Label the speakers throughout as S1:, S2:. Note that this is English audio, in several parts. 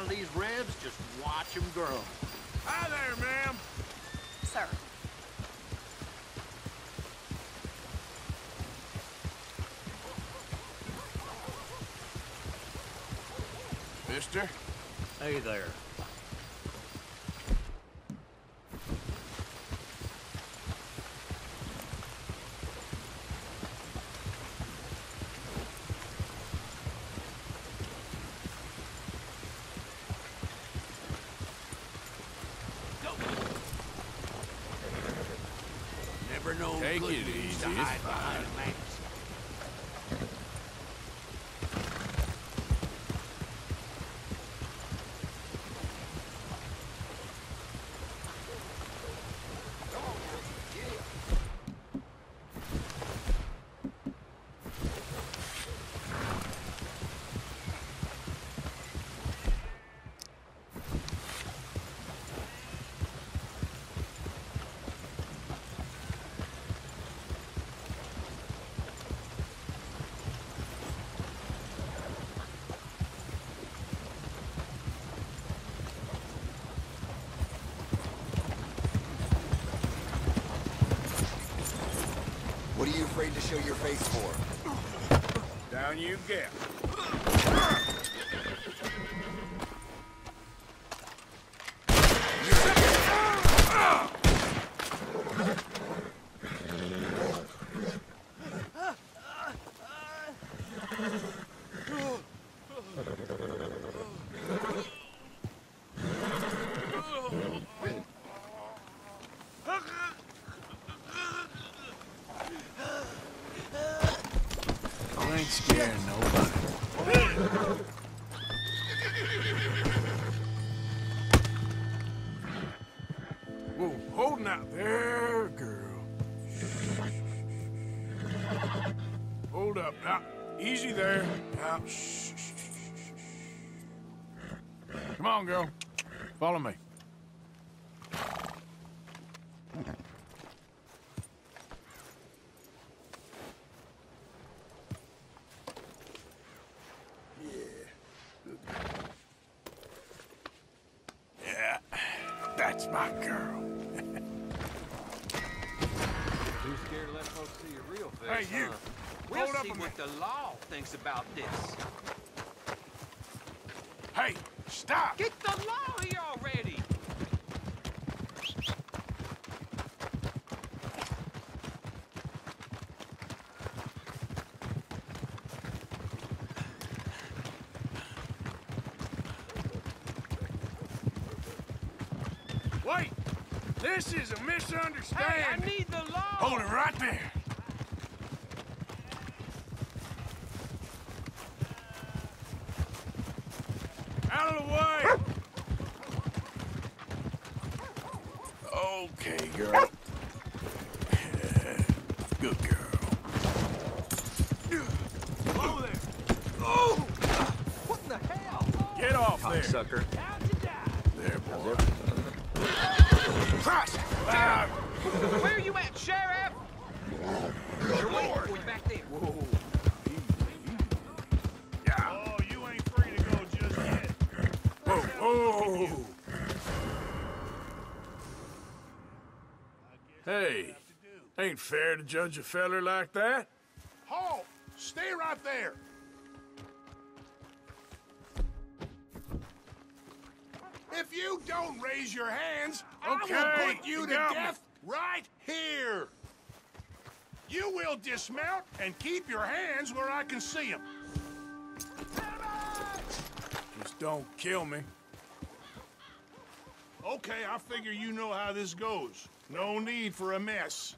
S1: of these ribs, just watch them grow.
S2: Hi there, ma'am.
S3: Sir.
S2: Mister?
S1: Hey there. Never known
S2: Take
S1: good
S2: it
S1: news
S2: easy,
S1: to
S2: it's
S1: hide
S2: fine.
S1: behind a mask.
S4: What are you afraid to show your face for?
S2: Down you get. I ain't scaring nobody. Whoa, holding out there, girl. Hold up, now. Easy there. Now, shh. Come on, girl. Follow me. Yeah, that's my girl.
S5: Too scared to let folks see your real face,
S2: Hey, you.
S5: huh? We'll
S2: Hold up
S5: see
S2: a
S5: what the law thinks about this.
S2: Hey, stop!
S5: Get the law here already!
S2: Wait! This is a misunderstanding!
S5: Hey, I need the law!
S2: Hold it right there! Out of the way! Okay, girl. Good girl. Whoa there! Oh!
S5: What in the hell?
S2: Get off there!
S1: Sucker.
S5: How'd you die?
S2: There, boy. Christ!
S5: Where are you at, Sheriff? You're waiting for you back there.
S2: Whoa. Yeah.
S6: Oh, you ain't free to go just yet.
S2: Whoa, whoa. Hey, ain't fair to judge a feller like that.
S6: Halt! Stay right there. If you don't raise your hands, I
S2: Okay,
S6: will put you
S2: you
S6: to
S2: got me.
S6: death right here. You will dismount and keep your hands where I can see them.
S2: Just don't kill me.
S6: Okay, I figure you know how this goes. No need for a mess.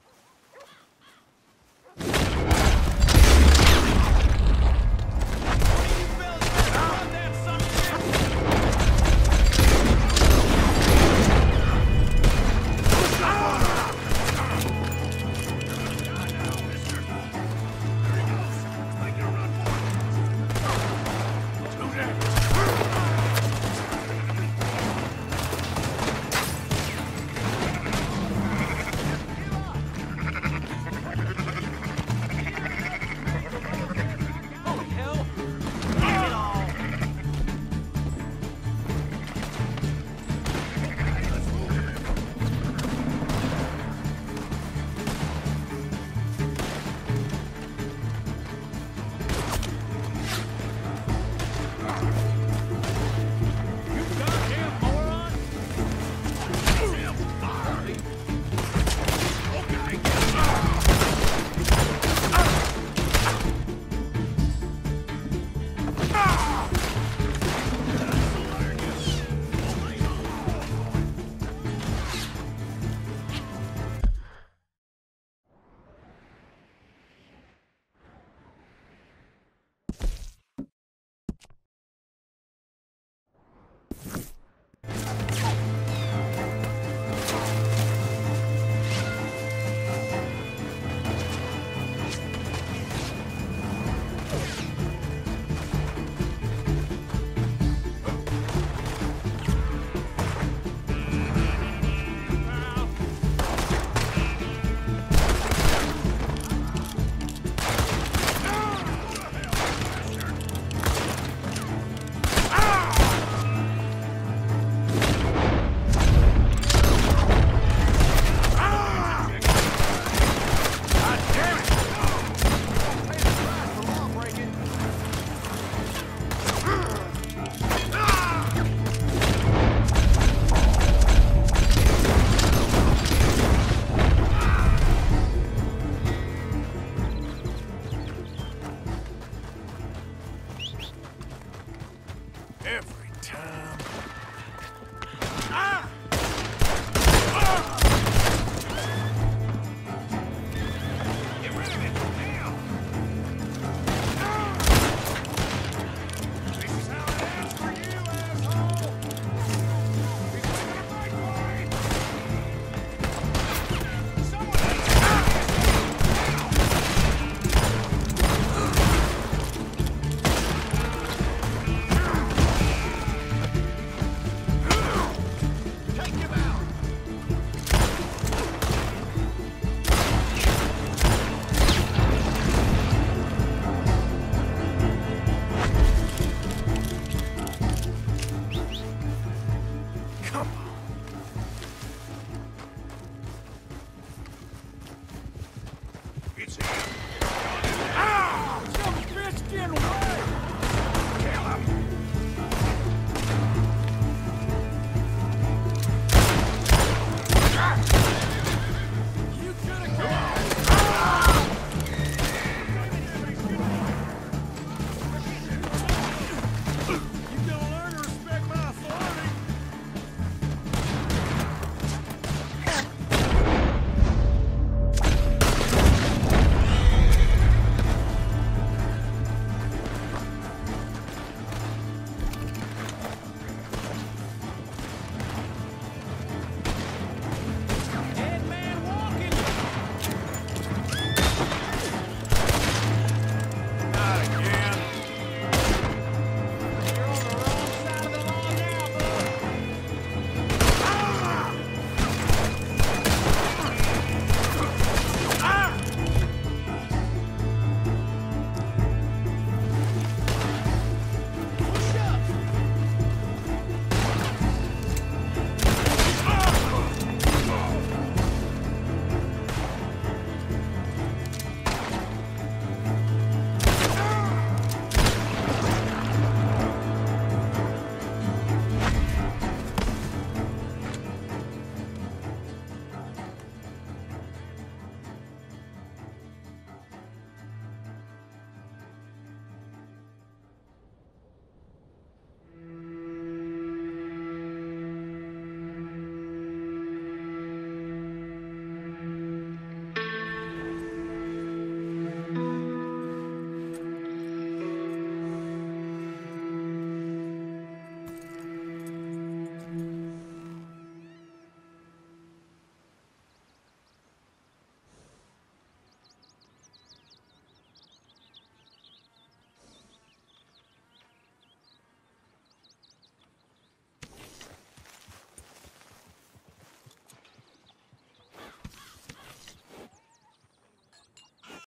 S6: easy.